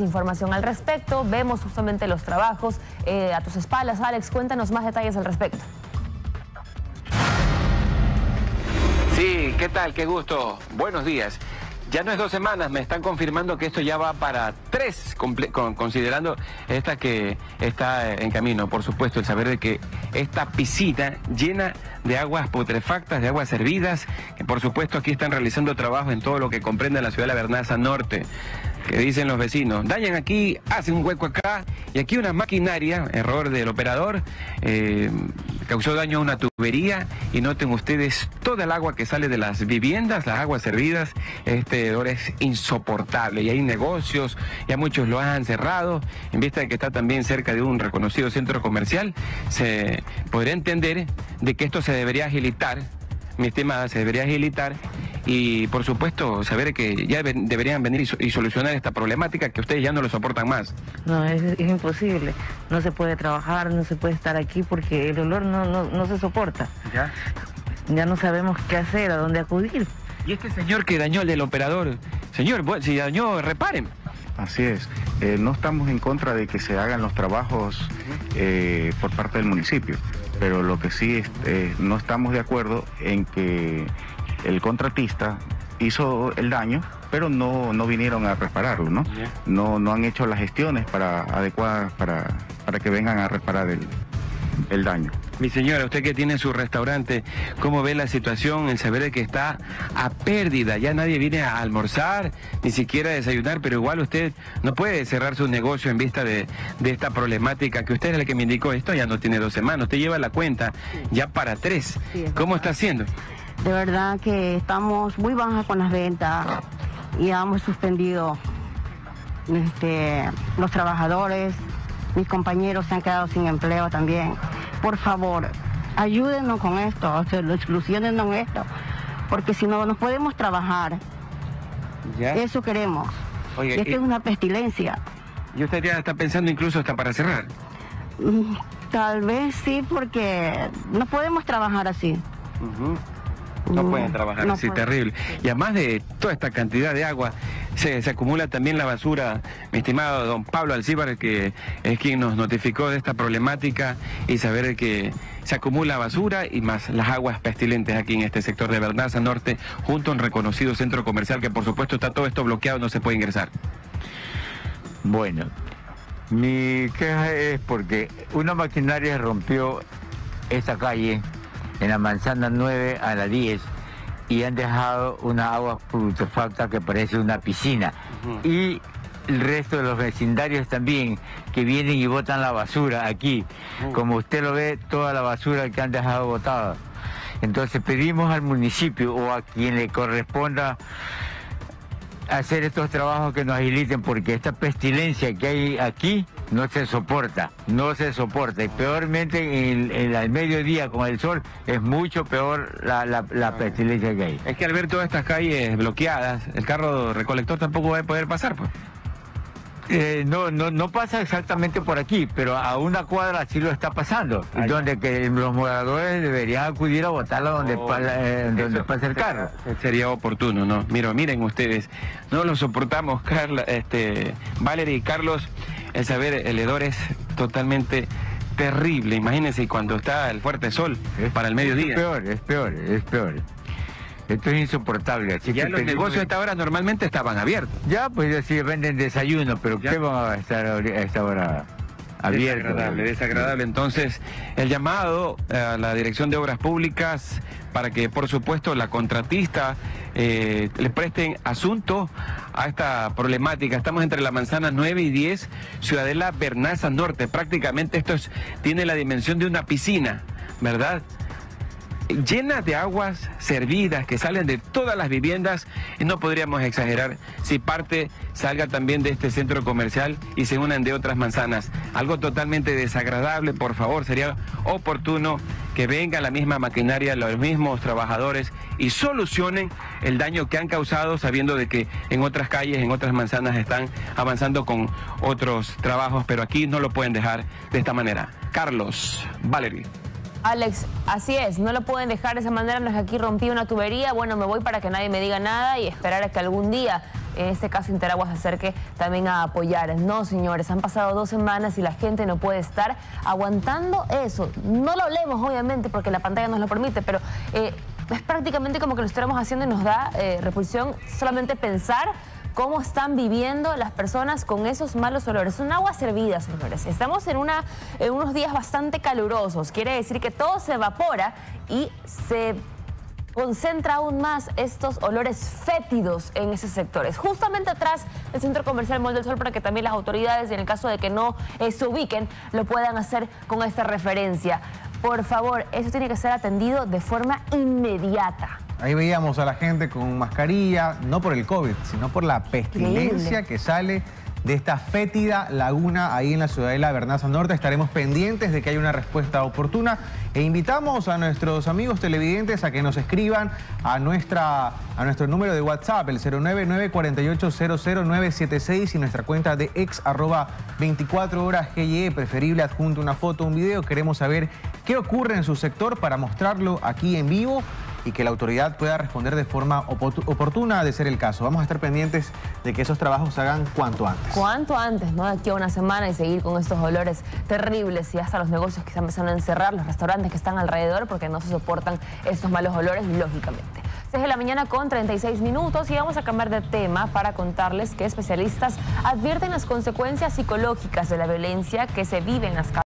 información al respecto. Vemos justamente los trabajos a tus espaldas. Alex, cuéntanos más detalles al respecto. Sí, ¿qué tal? Qué gusto. Buenos días. Ya no es 2 semanas, me están confirmando que esto ya va para 3, considerando esta que está en camino. Por supuesto, el saber de que esta piscina llena de aguas putrefactas, de aguas hervidas, que por supuesto aquí están realizando trabajo en todo lo que comprende la ciudad de La Vernaza Norte, que dicen los vecinos, dañan aquí, hacen un hueco acá, y aquí una maquinaria, error del operador, causó daño a una tubería, y noten ustedes toda el agua que sale de las viviendas, las aguas servidas. Este hedor es insoportable, y hay negocios, ya muchos lo han cerrado, en vista de que está también cerca de un reconocido centro comercial. Se podría entender de que esto se debería agilitar, mi estimada, se debería agilitar, y por supuesto saber que ya deberían venir y solucionar esta problemática que ustedes ya no lo soportan más. No, es imposible, no se puede trabajar, no se puede estar aquí porque el olor no se soporta. Ya no sabemos qué hacer, a dónde acudir. Y este señor que dañó el del operador, señor, si dañó, reparen. Así es, no estamos en contra de que se hagan los trabajos por parte del municipio, pero lo que sí no estamos de acuerdo en que el contratista hizo el daño, pero no vinieron a repararlo, ¿no? No han hecho las gestiones adecuadas para que vengan a reparar el daño. Mi señora, usted que tiene su restaurante, ¿cómo ve la situación, el saber de que está a pérdida? Ya nadie viene a almorzar, ni siquiera a desayunar, pero igual usted no puede cerrar su negocio en vista de esta problemática, que usted es la que me indicó. Esto ya no tiene 2 semanas, usted lleva la cuenta ya para 3. ¿Cómo está haciendo? De verdad que estamos muy bajas con las ventas y hemos suspendido los trabajadores, mis compañeros se han quedado sin empleo también. Por favor, ayúdenos con esto, solucionennos esto, porque si no podemos trabajar, eso queremos. Oye, esto es una pestilencia. ¿Y usted ya está pensando incluso hasta para cerrar? Tal vez sí, porque no podemos trabajar así. No pueden trabajar así, terrible. Y además de toda esta cantidad de agua, se acumula también la basura. Mi estimado don Pablo Alcíbar, que es quien nos notificó de esta problemática, y saber que se acumula basura y más las aguas pestilentes aquí en este sector de Vernaza Norte, junto a un reconocido centro comercial que por supuesto está todo esto bloqueado, no se puede ingresar. Bueno, mi queja es porque una maquinaria rompió esta calle en la manzana 9 a la 10 y han dejado una agua putrefacta que parece una piscina. Y el resto de los vecindarios también, que vienen y botan la basura aquí. Como usted lo ve, toda la basura que han dejado botada. Entonces pedimos al municipio o a quien le corresponda hacer estos trabajos que nos agiliten, porque esta pestilencia que hay aquí no se soporta, y peormente en el mediodía con el sol es mucho peor la pestilencia que hay. Es que al ver todas estas calles bloqueadas, el carro recolector tampoco va a poder pasar, pues. No pasa exactamente por aquí, pero a una cuadra sí lo está pasando, donde que los moradores deberían acudir a botarla donde pasa el carro. Sería oportuno, ¿no? Miren ustedes, no lo soportamos, Valerie y Carlos, el saber, el hedor es totalmente terrible. Imagínense cuando está el fuerte sol para el mediodía. Es peor. Esto es insoportable. Así ya que los negocios a esta hora normalmente estaban abiertos. Ya, pues así venden desayuno, pero ¿qué van a estar a esta hora abiertos? Desagradable. Entonces, el llamado a la Dirección de Obras Públicas para que, por supuesto, la contratista le presten asunto a esta problemática. Estamos entre la manzana 9 y 10, Ciudadela Vernaza Norte. Prácticamente esto tiene la dimensión de una piscina, ¿verdad? Llenas de aguas servidas que salen de todas las viviendas, y no podríamos exagerar si parte salga también de este centro comercial y se unan de otras manzanas. Algo totalmente desagradable. Por favor, sería oportuno que venga la misma maquinaria, los mismos trabajadores, y solucionen el daño que han causado, sabiendo de que en otras calles, en otras manzanas están avanzando con otros trabajos, pero aquí no lo pueden dejar de esta manera. Carlos, Valerie. Alex, así es, no lo pueden dejar de esa manera, no es que aquí rompí una tubería, bueno, me voy para que nadie me diga nada y esperar a que algún día, en este caso Interagua, se acerque también a apoyar. No, señores, han pasado 2 semanas y la gente no puede estar aguantando eso. No lo hablemos, obviamente, porque la pantalla nos lo permite, pero es prácticamente como que lo estuviéramos haciendo y nos da repulsión solamente pensar cómo están viviendo las personas con esos malos olores. Son aguas hervidas, señores. Estamos en unos días bastante calurosos. Quiere decir que todo se evapora y se concentra aún más estos olores fétidos en esos sectores. Justamente atrás del Centro Comercial Mall del Sol, para que también las autoridades, en el caso de que no se ubiquen, lo puedan hacer con esta referencia. Por favor, eso tiene que ser atendido de forma inmediata. Ahí veíamos a la gente con mascarilla, no por el COVID, sino por la pestilencia que sale de esta fétida laguna ahí en la ciudadela Bernaza Norte. Estaremos pendientes de que haya una respuesta oportuna e invitamos a nuestros amigos televidentes a que nos escriban a nuestro número de WhatsApp, el 099-4800-976, y nuestra cuenta de ex@24horasGYE, preferible adjunto una foto, un video. Queremos saber qué ocurre en su sector para mostrarlo aquí en vivo y que la autoridad pueda responder de forma oportuna, de ser el caso. Vamos a estar pendientes de que esos trabajos se hagan cuanto antes. Cuanto antes, ¿no? De aquí a una semana y seguir con estos olores terribles, y hasta los negocios que están empezando a encerrar, los restaurantes que están alrededor, porque no se soportan estos malos olores, lógicamente. 6 de la mañana con 36 minutos y vamos a cambiar de tema para contarles que especialistas advierten las consecuencias psicológicas de la violencia que se vive en las calles.